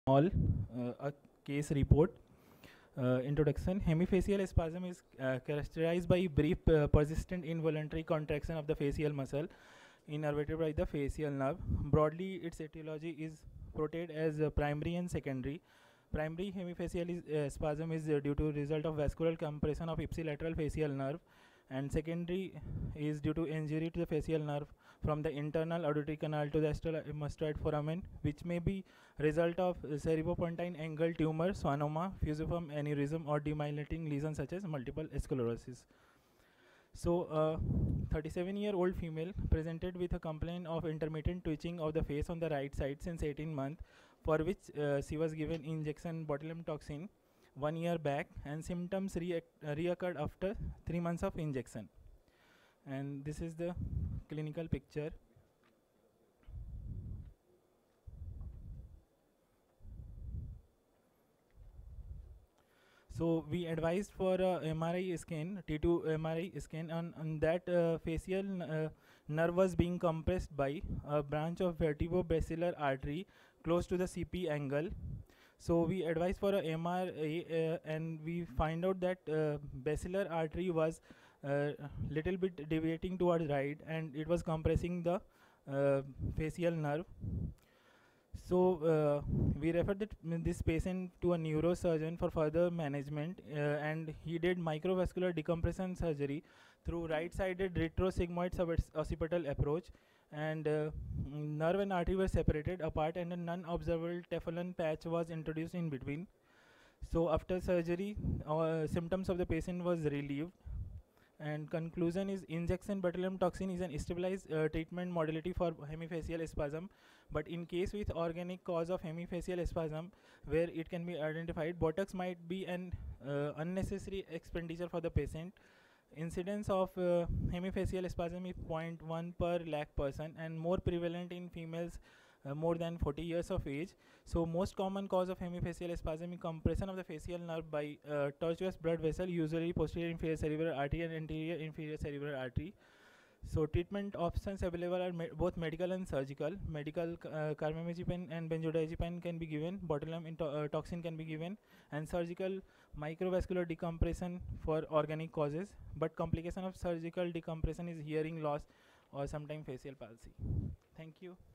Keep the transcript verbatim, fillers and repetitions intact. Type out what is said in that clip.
all uh, a case report. Uh, introduction. Hemifacial spasm is uh, characterized by brief, uh, persistent, involuntary contraction of the facial muscle innervated by the facial nerve. Broadly, its etiology is portrayed as uh, primary and secondary. Primary hemifacial is, uh, spasm is uh, due to result of vascular compression of ipsilateral facial nerve, and secondary is due to injury to the facial nerve from the internal auditory canal to the asteromastoid foramen, which may be result of uh, cerebropontine angle tumor, schwannoma, fusiform aneurysm, or demyelinating lesions such as multiple sclerosis. So, a thirty-seven-year-old female presented with a complaint of intermittent twitching of the face on the right side since eighteen months, for which uh, she was given injection botulinum toxin one year back, and symptoms re uh, reoccurred after three months of injection. And this is the clinical picture. So we advised for uh, M R I scan, T two M R I scan, on, on that uh, facial uh, nerve was being compressed by a branch of vertebrobasilar artery close to the C P angle. So we advised for a M R I uh, and we find out that uh, basilar artery was uh, little bit deviating towards right, and it was compressing the uh, facial nerve. So uh, we referred that, mm, this patient to a neurosurgeon for further management, uh, and he did microvascular decompression surgery through right-sided retrosigmoid suboccipital approach, and uh, mm, nerve and artery were separated apart, and a non-observable Teflon patch was introduced in between. So after surgery, uh, symptoms of the patient was relieved. And conclusion is injection botulinum toxin is an stabilized uh, treatment modality for hemifacial spasm, but in case with organic cause of hemifacial spasm where it can be identified, Botox might be an uh, unnecessary expenditure for the patient. Incidence of uh, hemifacial spasm is zero point one per lakh person and more prevalent in females uh, more than forty years of age. So most common cause of hemifacial spasm is compression of the facial nerve by uh, tortuous blood vessel, usually posterior inferior cerebral artery and anterior inferior cerebral artery. So treatment options available are me both medical and surgical. Medical uh, carbamazepine and benzodiazepine can be given, botulinum to uh, toxin can be given, and surgical microvascular decompression for organic causes. But complication of surgical decompression is hearing loss or sometimes facial palsy. Thank you.